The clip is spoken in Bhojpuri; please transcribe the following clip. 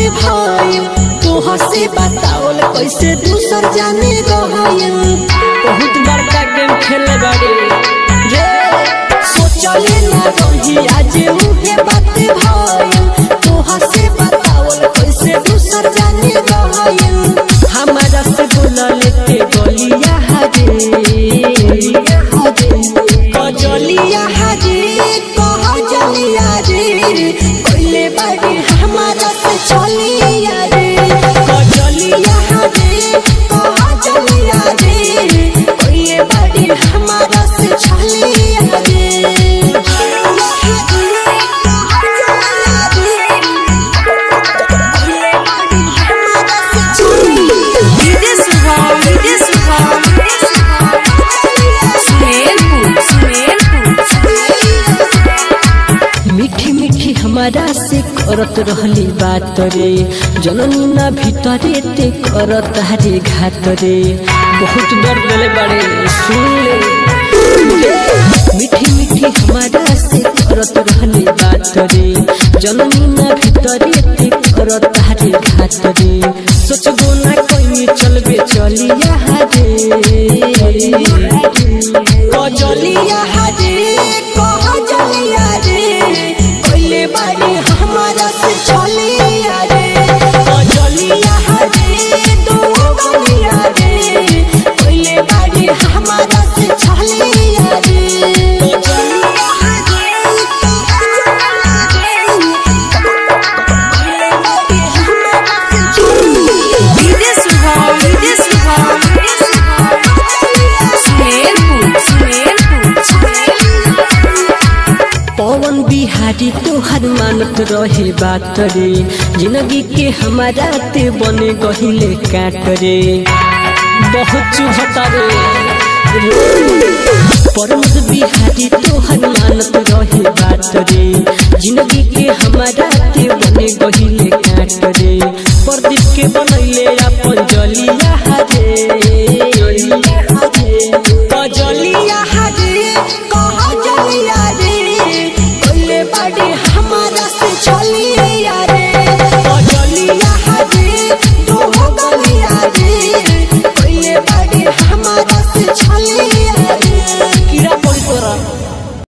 भाई तू हंसी बताओल कैसे दूसर जाने गहायन बहुत बड़का गेम खेले बाड़ी रे सोचले ना रही आज उहे बात भाई तू हंसी बताओल कैसे दूसर जाने गहायन हमारा से बोला लेके गलिया हरे कजलिया हरे कह जलिया रे कोइले बाड़ी हमारा से चलिया रे कजलिया हरे कह जलिया रे कोइले बाड़ी हमारा से चलिया रे मीठी मीठी हमारा से करत रहली बात रे जननी ना भीतरे ते करत हरे घात रे बहुत डर गले बड़े सुन ले मीठी मीठी हमारा से करत रहली बात रे जननी ना भीतरे ते करत हरे घात रे सोचबो ना कोई चलबे चलिया हरे कजलिया हरे कह जलिया रे कोइले बाड़ी हमारा से चलिया रे कजलिया हरे दो गलिया रे कोइले बाड़ी हमारा से चलिया रे कजलिया हरे कह पवन बिहारी तोहर मानत रहे बात रे जिंदगी के हमारा ते बने गहिले काट रे बहुत चुहता रे परमद बिहारी तोहर मानत रहे बात रे जिंदगी के हमारा ते बने गहिले काट रे प्रदीप के बनैले